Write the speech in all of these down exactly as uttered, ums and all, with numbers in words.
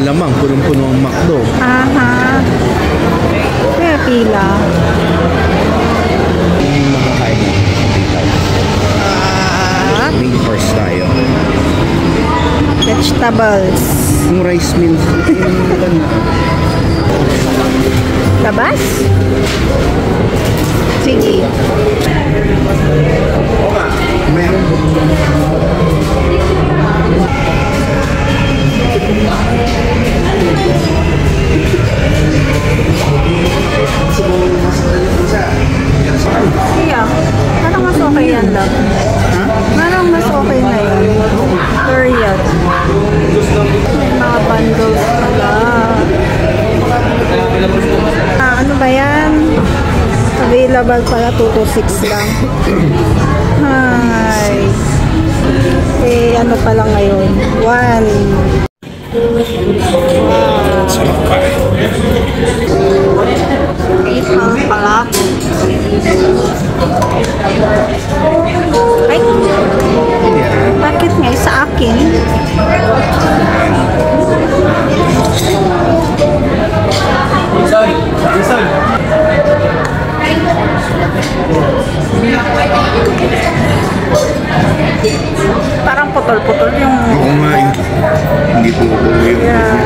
malamang punong-puno ang McDo. Aha. Kaya pila. Yung makakain na. At Main course tayo. vegetables. Yung rice meals. Labas? Sige. Meron. Iya. Parang mas okay yan lang. Ha? Parang mas okay na yan. Period. May mga bundles pala. Ah, ano ba yan? Available pala two to six lang. Hi. Eh, ano pala ngayon? One. Wow. Eight pounds pala. Ay, bakit nga sa akin? Parang putol-putol yung... Oo nga, hindi po yung... Yeah.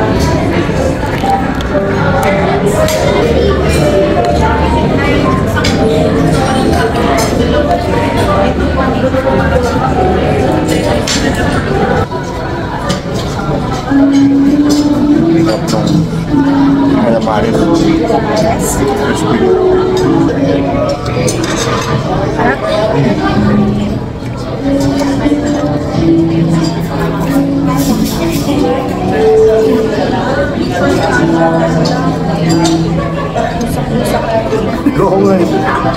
Pick up nung calamares. Crispy. Oo nga eh.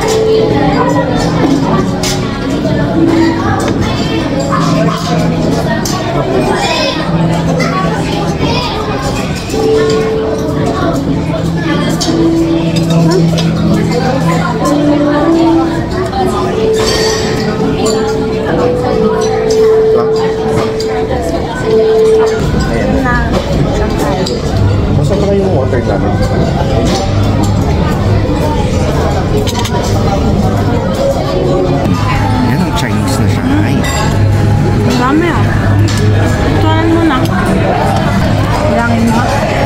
Basta pa kayo yung water namin. Yan ang Chinese na siya. Ay. Dami ah. Tuwanan mo na. Bilangin mo.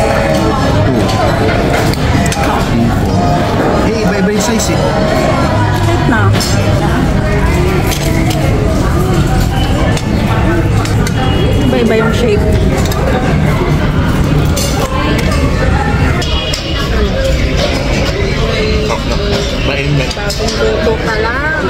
Eh, iba-iba yung size eh. Wait na. Iba-iba yung shape. Mainit. Bagong luto pa lang.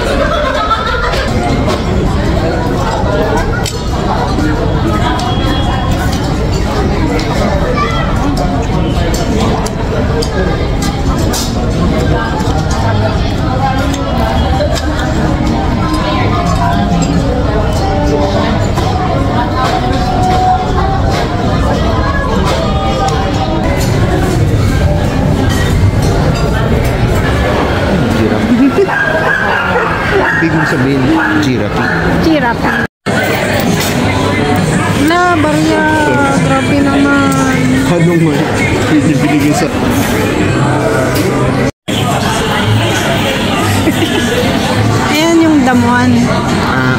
Ibig mong sabihin, giraffe. Giraffe. La, barya. Grabe naman. Ano mo? Binibigay sa... Ayan yung damuhan. Ah,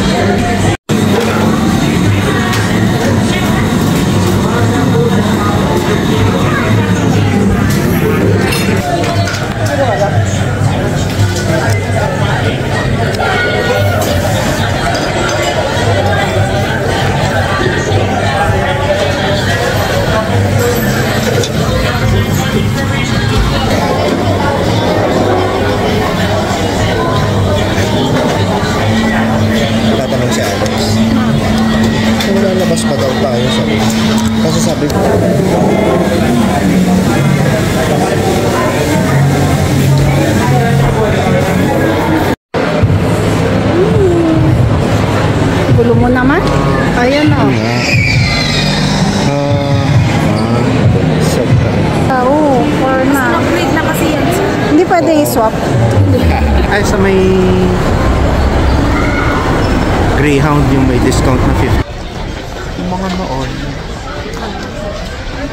tatanong si Alex. Kung lalabas pa daw tayo sabi. Kasi sabi ko, Gulo mo naman. Ayan o. ah, ah, Ah, oo, four na. Upgrade na kasi yan. Hindi pwede i-swap. ay sa may Greyhound yung may discount na fifty. Yung mga noon.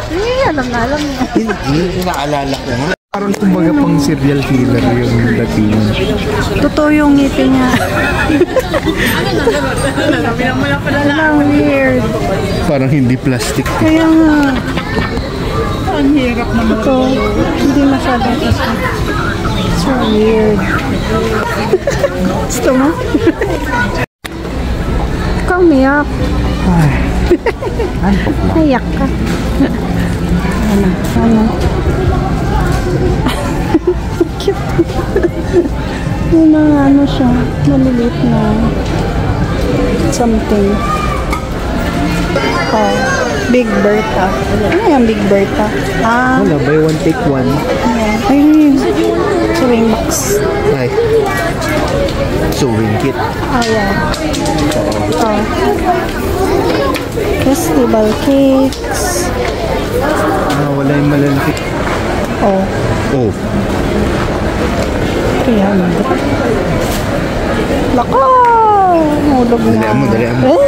Eh, alam na alam niya. Hindi, naalala ko nga. Parang kumbaga pang serial killer yung dating. Totoo yung ngipin niya. Ang weird. Parang hindi plastic. Kaya nga. Ang hirap naman. Ito, hindi masyado kasi. So weird. Gusto mo? Ikaw umiyak. Naiyak ka. Ano? Ano? Cute. Yung mga ano siya, maliliit na something. Oh, Big Bertha. Ano yung Big Bertha? Ah, Wala, buy one take one. yeah. Ay, sewing box. Ay. Sewing kit. Oh, yeah. Oh. Festival cakes. Ah, wala yung malalaki. Oh, Oh. kaya mo. Lako! Hulog na. Dalian mo, dalian mo.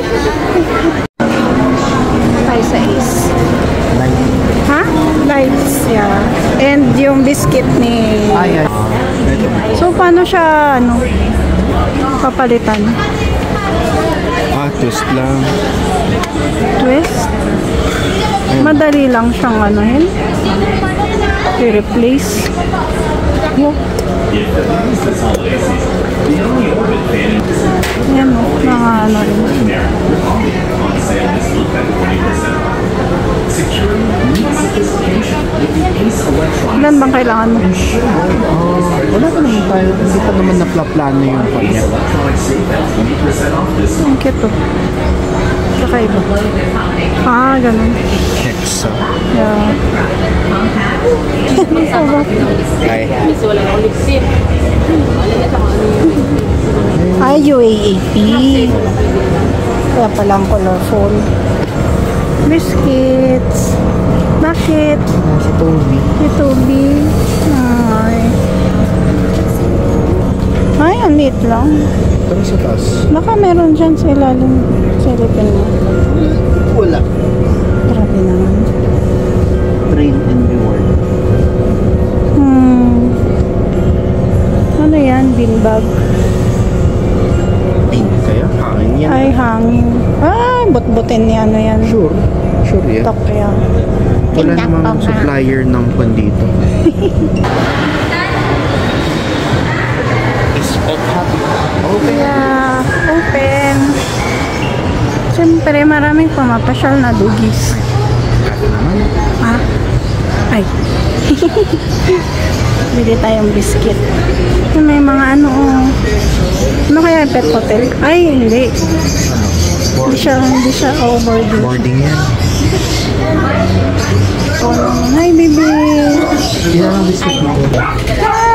Ay, sa is. Nine. Ha? Lights, yeah. And yung biscuit ni... Ay, ay. So, paano siya, ano, papalitan? Ah, twist lang. Twist? Madali lang siyang anuhin. I-replace. Yo. Yan o, mga ano rin. Ilan bang kailangan mo? Ah, wala pa naman tayo. Hindi pa naman naplaplano yung kanya. Ang cute o. Kakaiba. Ah, ganun. Hexa. Yeah. Sarap. Ay. Ay, U A A P. Kaya palang colorful. Biscuits. Bakit? Si Toby. Si Toby. Ay. Ay, ang liit lang. Pero sa taas. Baka meron dyan sa ilalim. Sa ilipin mo. Wala. Grabe naman. Train and reward. Hmm. Ano yan? Beanbag. Pin kaya? Hangin yan. Ay, hangin. Ay, butbutin ni ano yan. Sure. Sure yan. Tok yan. Wala Tindak namang pa. supplier ng pan dito. Open. Yeah, open. Siyempre, maraming pumapasyal na dugis. Ah? Ay. Bili tayong biscuit. May mga ano, oh. Ano kaya yung pet hotel? Ay, hindi. Hindi siya, hindi siya oh, boarding. Boarding yan. Oh, hi, baby. Ilan ang biscuit mo? Hi.